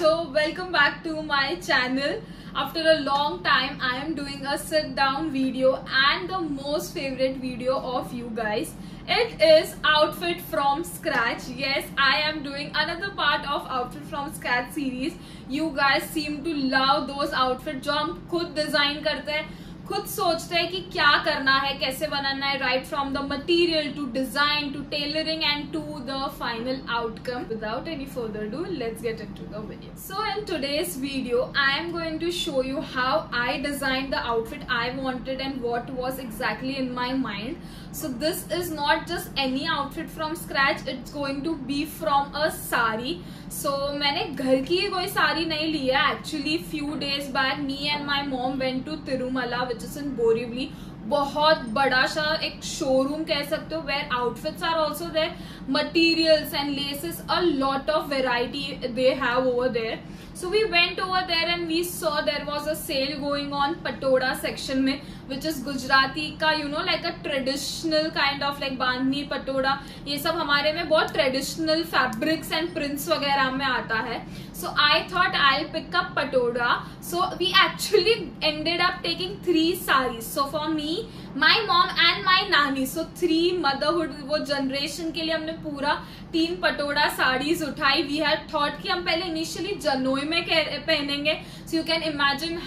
So welcome back to my channel. After a long time I am doing a sit down video and the most favorite video of you guys. It is outfit from scratch. Yes, I am doing another part of outfit from scratch series. You guys seem to love those outfits जो हम खुद design करते हैं, खुद सोचते हैं कि क्या करना है, कैसे बनाना है, right from the material to design to tailoring and to the final outcome. Without any further ado, let's get into the video. So in today's video, I am going to show you how I designed the outfit I wanted and what was exactly in my mind. So this is not just any outfit from scratch, it's going to be from a sari. So मैंने घर की कोई साड़ी नहीं ली है. Actually few days back me and my mom went to Tirumala which is in Borivali. बहुत बड़ा सा एक शोरूम कह सकते हो where outfits are also there, materials and laces, a lot of variety they have over there. So we went over there and we saw there was a sale going on Patoda section में, which is Gujarati का, you know, like a traditional kind of like बांधनी पटोड़ा, ये सब हमारे में बहुत traditional fabrics and prints वगैरह में आता है. So I thought I'll pick up patoda. So we actually ended up taking 3 sarees. So for me, my mom and my nani. So 3 motherhood वो generation के लिए हमने पूरा 3 पटोड़ा sarees उठाई. We had thought कि हम पहले initially जनोई में पहनेंगे. So you can imagine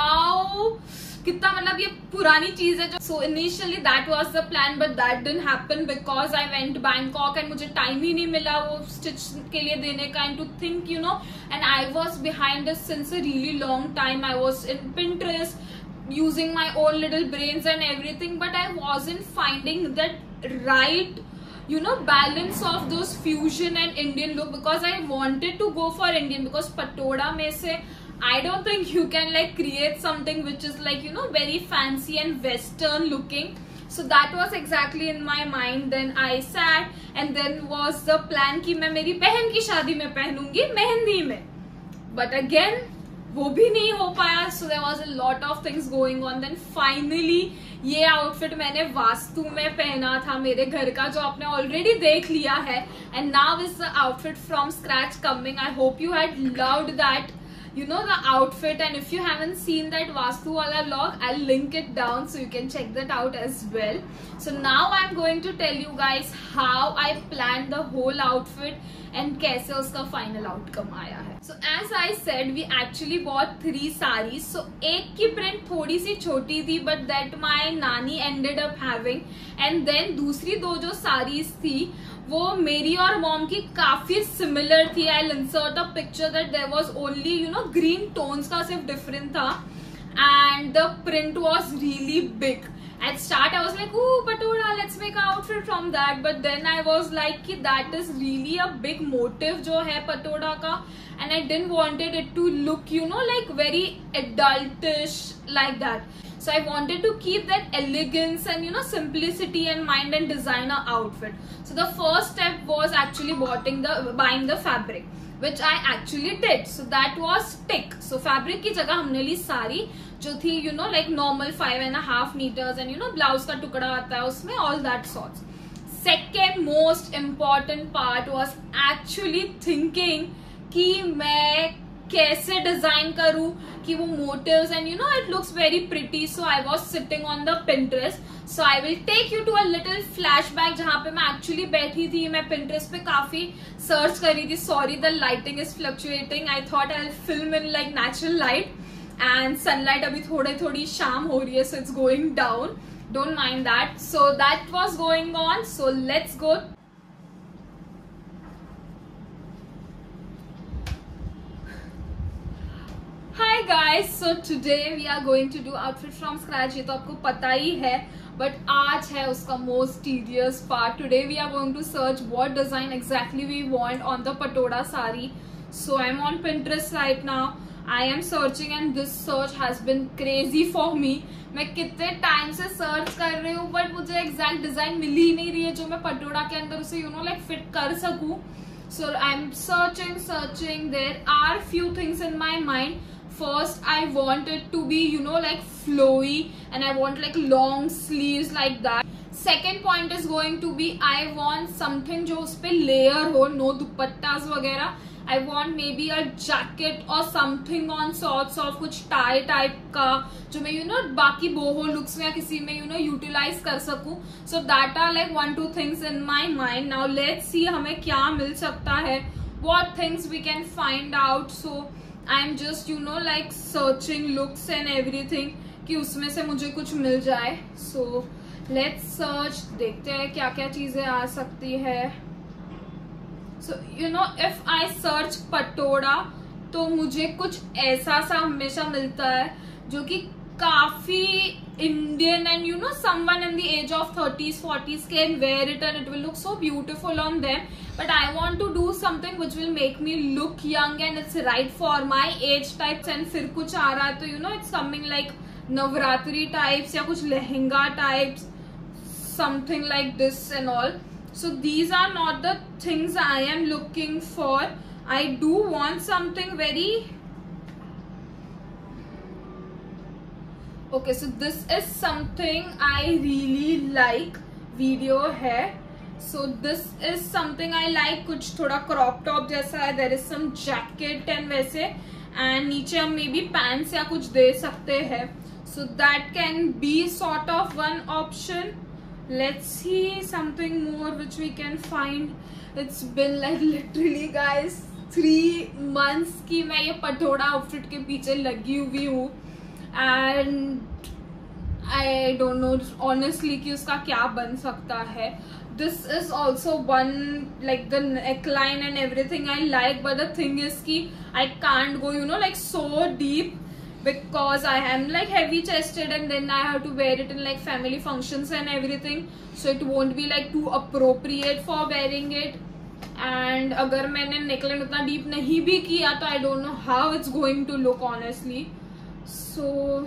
how कितना मतलब ये पुरानी चीज है. So initially that was the plan, but that didn't happen because I went Bangkok and मुझे time ही नहीं मिला वो stitch के लिए देने का and to think, you know, and I was behind this since a really long time. I was in Pinterest using my own little brains and everything, but I wasn't finding that right, you know, balance of those fusion and Indian look because I wanted to go for Indian because patoda में से I don't think you can like create something which is like, you know, very fancy and western looking. So that was exactly in my mind. Then I sat and then was the plan कि मैं मेरी बहन की शादी में पहनूंगी मेहंदी में. But again वो भी नहीं हो पाया. So there was a lot of things going on. Then finally ये outfit मैंने वास्तु में पहना था मेरे घर का जो आपने already देख लिया है. And now is the outfit from scratch coming. I hope you had loved that, you know, the outfit, and if you haven't seen that Vastu wala vlog, I'll link it down so you can check that out as well. So now I'm going to tell you guys how I planned the whole outfit and कैसे उसका final outcome आया है. So as I said, we actually bought 3 sarees. So एक की print थोड़ी सी छोटी थी, but that my nani ended up having, and then दूसरी 2 जो sarees थी वो मेरी और मॉम की काफी सिमिलर थी. I insert a picture that there was only, you know, green tones का सिर्फ डिफरेंट था and the print was really big. At start I was like, oh patoda, let's make an outfit from that, but then I was like कि that is really a big motive जो है patoda का, and I didn't wanted it to look, you know, like very adultish like that. So I wanted to keep that elegance and, you know, simplicity in mind and design an outfit. So the first step was actually buying the fabric, which I actually did. So that was tick. So fabric की जगह हमने ली साड़ी जो थी, you know, like normal 5.5 meters and, you know, blouse का टुकड़ा आता है उसमें, all that sorts. Second most important part was actually thinking कि मैं कैसे डिजाइन करूं कि वो motifs and, you know, it looks very pretty. So I was sitting on the Pinterest. So I will take you to a little flashback जहां पे मैं actually बैठी थी. मैं Pinterest पे काफी सर्च कर रही थी. Sorry the lighting is fluctuating. I thought I will film in like natural light and sunlight अभी थोड़ी शाम हो रही है, so it's going down. Don't mind that. So that was going on. So let's go. Hi guys, so today we are going to do outfit from scratch. ये तो आपको पता ही है, but आज है उसका most tedious part. Today we are going to search what design exactly we want on the patoda sari. So I'm on Pinterest right now. I am searching and this search has been crazy for me. मैं कितने time से search कर रही हूँ but मुझे exact design मिल ही नहीं रही है जो मैं पटोड़ा के अंदर उसे, you know, like fit कर सकूँ. So I'm searching. There are few things in my mind. First I want it to be, you know, like flowy and I want like long sleeves like that. Second point is going to be I want something जो उस पे layer हो, no दुपट्टास वगैरह. I want maybe a jacket or something on sorts of कुछ tie type का जो मैं बाकी boho looks में या किसी में utilize कर सकूं. So that are like 1-2 things in my mind. Now let's see हमें क्या मिल सकता है, what things we can find out. So I'm just like searching looks and everything कि उसमें से मुझे कुछ मिल जाए. So let's search, देखते हैं क्या क्या चीजें आ सकती है. So if I search पटोड़ा तो मुझे कुछ ऐसा सा हमेशा मिलता है जो कि काफी Indian and someone in the age of 30s 40s can wear it and it will look so beautiful on them. But I want to do something which will make me look young and it's right for my age types. And फिर कुछ आ रहा है तो it's something like Navratri types या कुछ lehenga types, something like this and all. So these are not the things I am looking for. I do want something very okay. So this is something I really like. Video है. So this is something I like. कुछ थोड़ा crop top जैसा है. There is some jacket and वैसे and नीचे हम maybe pants या कुछ दे सकते हैं. So that can be sort of one option. Let's see something more which we can find. It's been like literally guys 3 months की मैं ये पटोड़ा आउटफिट के पीछे लगी हुई हूँ and I don't know honestly कि उसका क्या बन सकता है. This is also one like the neckline and everything I like, but the thing is कि I can't go like so deep because I am like heavy chested and then I have to wear it in like family functions and everything, so it won't be like too appropriate for wearing it. And अगर मैंने neckline उतना deep नहीं भी किया तो I don't know how it's going to look honestly. So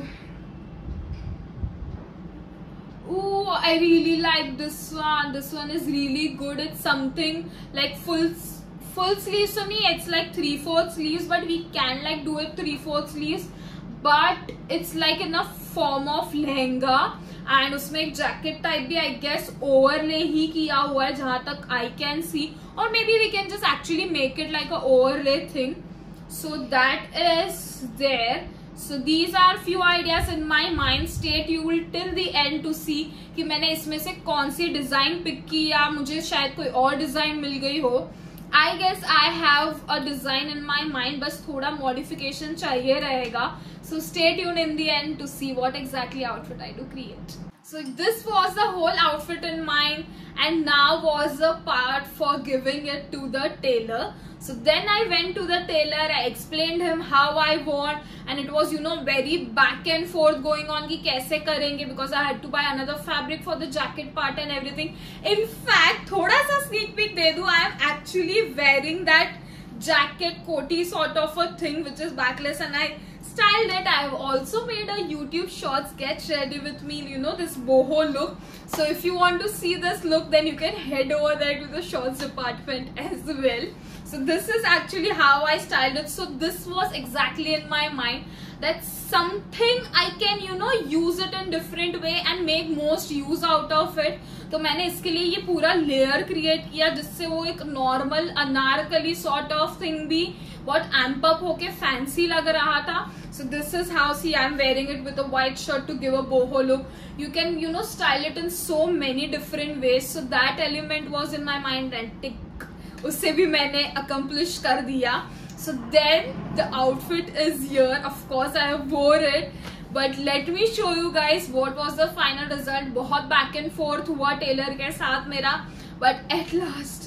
ooh, I really like this one. This one is really good. It's something like full sleeves for me. It's like 3/4 sleeves, but we can like do it 3/4 sleeves. But it's like in a form of lehenga and उसमें एक jacket type भी I guess overlay ही किया हुआ है जहाँ तक I can see, or maybe we can just actually make it like a overlay thing. So that is there. So these are few ideas in my mind. Stay tuned till the end to see कि मैंने इसमें से कौन सी design pick की या मुझे शायद कोई और डिजाइन मिल गई हो. I guess I have a design in my mind, बस थोड़ा modification चाहिए रहेगा. So stay tuned in the end to see what exactly outfit I do create. So this was the whole outfit in mind, and now was the part for giving it to the tailor. So then I went to the tailor, I explained him how I want, and it was very back and forth going on कि कैसे करेंगे, because I had to buy another fabric for the jacket part and everything. In fact, थोड़ा सा sneak peek दे दूँ, I am actually wearing that jacket coaty sort of a thing which is backless, and I styled it. I have also made a YouTube shorts, get ready with me, this boho look. So if you want to see this look, then you can head over there to the shorts department as well. So this is actually how I styled it. So this was exactly in my mind, that something I can use it in different way and make most use out of it. तो मैंने इसके लिए ये पूरा layer create किया जिससे वो एक normal anarkali sort of thing भी बहुत एम्प अप होके फैंसी लग रहा था. So this is how, see, I'm wearing it with a white shirt to give a boho look. You can style it in so many different ways. So that element was in my mind and tick, उससे भी मैंने accomplish कर दिया. So then the outfit is here. Of course I have wore it, but let me show you guys what was the final result. बहुत back and forth हुआ tailor के साथ मेरा, but at last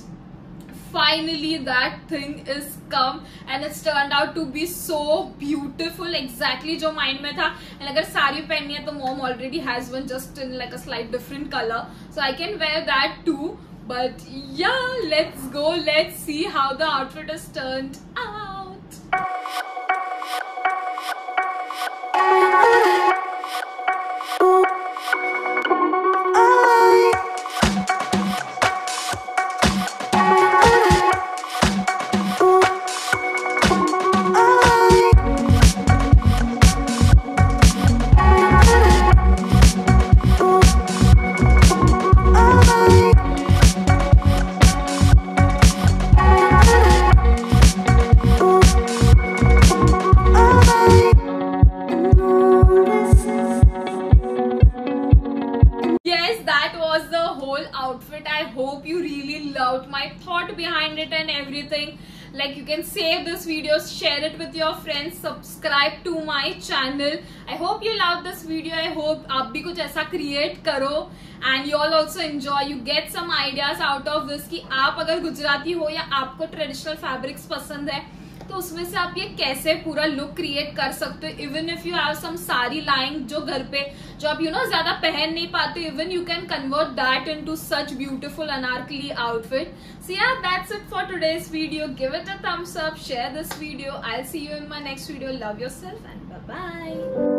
finally that thing is come and it's turned out to be so beautiful, exactly जो mind में था. And अगर साड़ी पहननी है तो mom already has one just in like a slight different color, so I can wear that too. But yeah, let's go, let's see how the outfit is turned out. was the whole outfit. I hope you really loved my thought behind it and everything. Like, you can save this video, share it with your friends, subscribe to my channel. I hope you loved this video. I hope आप भी कुछ ऐसा create करो and you all also enjoy. You get some ideas out of this कि आप अगर गुजराती हो या आपको traditional fabrics पसंद है तो उसमें से आप ये कैसे पूरा लुक क्रिएट कर सकते हो. Even if you have some sari lying जो घर पे जो आप ज्यादा पहन नहीं पाते, even you can convert that into such beautiful anarkali outfit. So yeah that's it for today's video. Give it a thumbs up, share this video. I will see you in my next video. Love yourself and bye bye.